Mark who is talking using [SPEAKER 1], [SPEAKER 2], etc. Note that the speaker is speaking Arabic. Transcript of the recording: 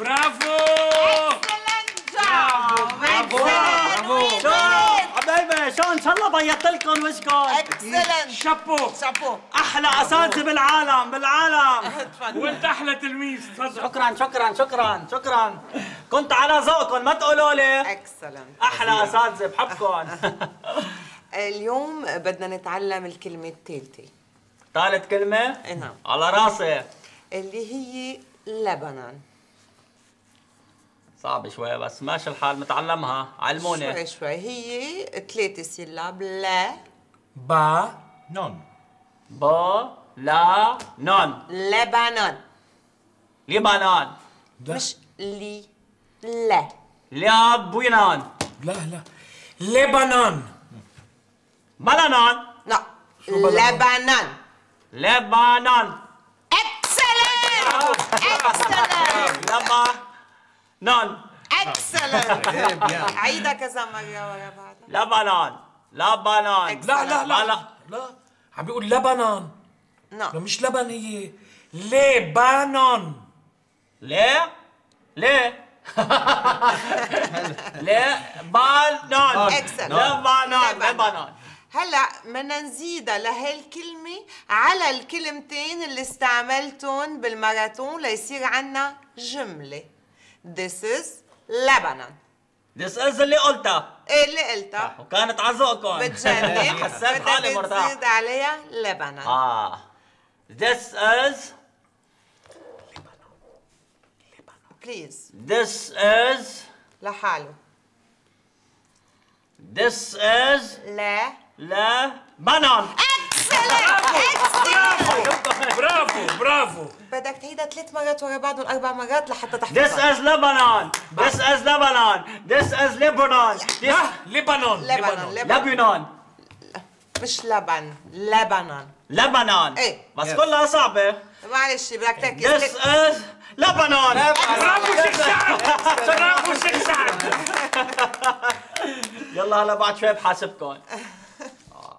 [SPEAKER 1] برافو.
[SPEAKER 2] حبايبي شو ان شاء الله بيضت لكم وجهكم.
[SPEAKER 3] اكسلنت.
[SPEAKER 1] شابو.
[SPEAKER 3] شابو.
[SPEAKER 2] احلى اساتذه بالعالم.
[SPEAKER 1] وانت احلى تلميذ. تفضل.
[SPEAKER 2] شكرا. كنت على ذوقكم ما تقولوا لي.
[SPEAKER 3] اكسلنت.
[SPEAKER 2] احلى اساتذه بحبكم.
[SPEAKER 3] اليوم بدنا نتعلم الكلمة الثالثة.
[SPEAKER 2] ثالث كلمة؟
[SPEAKER 3] نعم.
[SPEAKER 2] على راسي.
[SPEAKER 3] اللي هي لبنان.
[SPEAKER 2] صعب شوي بس ماشي الحال نتعلمها، علموني.
[SPEAKER 3] شوي هي 3 سيلاب. لا
[SPEAKER 4] با نون.
[SPEAKER 2] با لا نون.
[SPEAKER 3] لبنان.
[SPEAKER 2] لبنان.
[SPEAKER 3] مش لي. لا
[SPEAKER 2] لبنان.
[SPEAKER 4] لا لبنان.
[SPEAKER 2] بلنان.
[SPEAKER 3] لا لبنان.
[SPEAKER 2] لبنان.
[SPEAKER 3] اكسلنت.
[SPEAKER 2] لبنان.
[SPEAKER 3] اكسلنت. عيدها كذا مرة ورا بعض.
[SPEAKER 2] لبنان.
[SPEAKER 4] لا عم بيقول لبنان.
[SPEAKER 3] لا
[SPEAKER 4] مش لبن، هي لبنان.
[SPEAKER 2] ليه؟ لبنان.
[SPEAKER 3] هلا بدنا نزيدها لهالكلمة على الكلمتين اللي استعملتهم بالماراثون ليصير عنا جملة. This is Lebanon.
[SPEAKER 2] This is اللي قلتها.
[SPEAKER 3] ايه اللي قلتها؟
[SPEAKER 2] وكانت على ذوقكم.
[SPEAKER 3] بتجنن.
[SPEAKER 2] حسيت حالي مرتاح.
[SPEAKER 3] تزيد عليها لبنان.
[SPEAKER 2] This is.
[SPEAKER 3] Please.
[SPEAKER 2] This is.
[SPEAKER 3] لحاله.
[SPEAKER 2] This is.
[SPEAKER 3] لا
[SPEAKER 2] بنان.
[SPEAKER 1] برافو.
[SPEAKER 3] بدك تعيدها 3 مرات ورا بعض و4 مرات لحتى
[SPEAKER 2] This
[SPEAKER 3] تحفظها.
[SPEAKER 2] is Lebanon. This is Lebanon. This is Lebanon.
[SPEAKER 4] لبنان.
[SPEAKER 3] مش لبن. لبنان. ايه
[SPEAKER 2] بس كلها صعبة.
[SPEAKER 3] معلش بدك تركز.
[SPEAKER 2] This is Lebanon.
[SPEAKER 1] برافو شيخ سعد.
[SPEAKER 2] يلا هلا بعد شوي بحاسبكم.